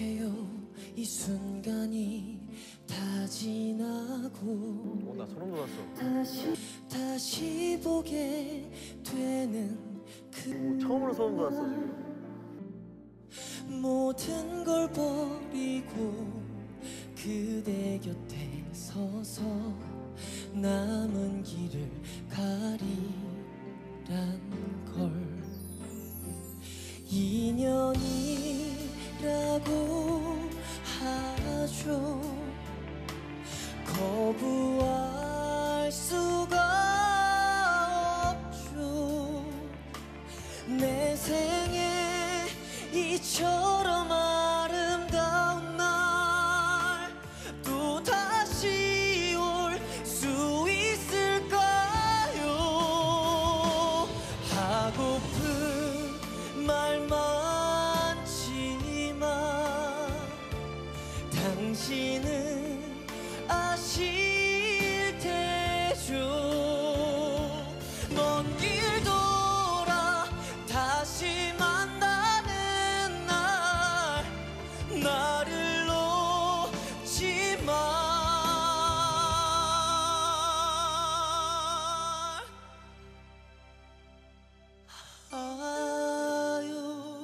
어떡해요 이 순간이 다 지나고 나 소름 돋았어. 다시 보게 되는 그 처음으로 소름 돋았어 지금. 모든 걸 버리고 그대 곁에 서서 남은 길을 가리란 걸 인연이라고 하죠. 거부할 수가 없죠. 내 생에 이처럼 아름다운 날 또 다시 올 수 있을까요? 하고픈 말 많지만 당신은 아실 테죠. 먼 길 돌아 다시 만나는 날 나를 놓지 말아요.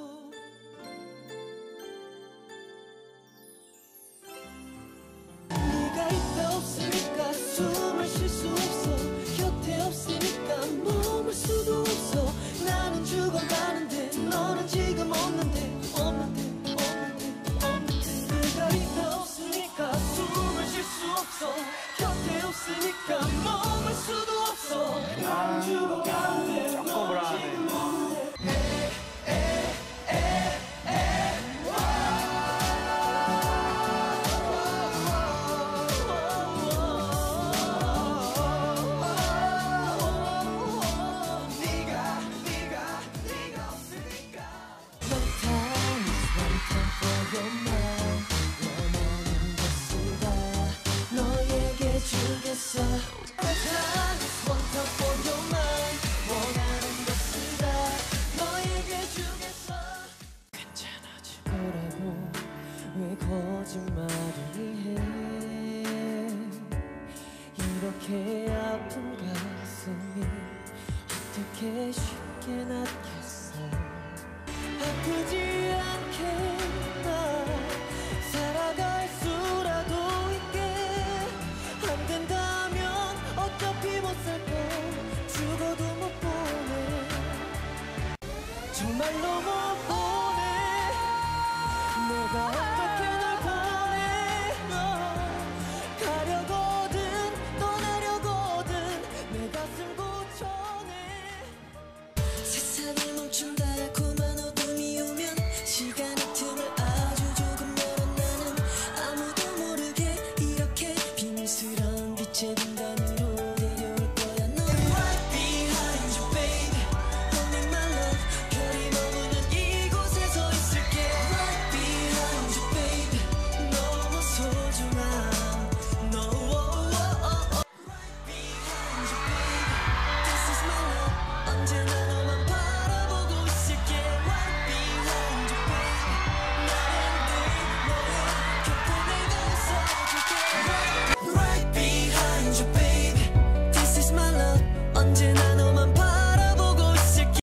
네가 있다 없으니까 숨을 쉴 수 없어. 곁에 없으니까 머물 수도 없어. 나는 죽어가는데 너는 지금 없는데. 네가 있다 없으니까 숨을 쉴 수 없어. 곁에 없으니까 머물 수도 없어. 나는 죽어가는데 너는 지금 없는데. 주겠어. One time for your mind. 원하는 것을 다 너에게 주겠어. 괜찮아질 거라고 왜 거짓말을 해. 이렇게 아픈 가슴이 어떻게 쉽게 낫겠어. 아프지 않게 나 살아갈 수라도 죽어도 못 보내. 정말로 못 보내. 내가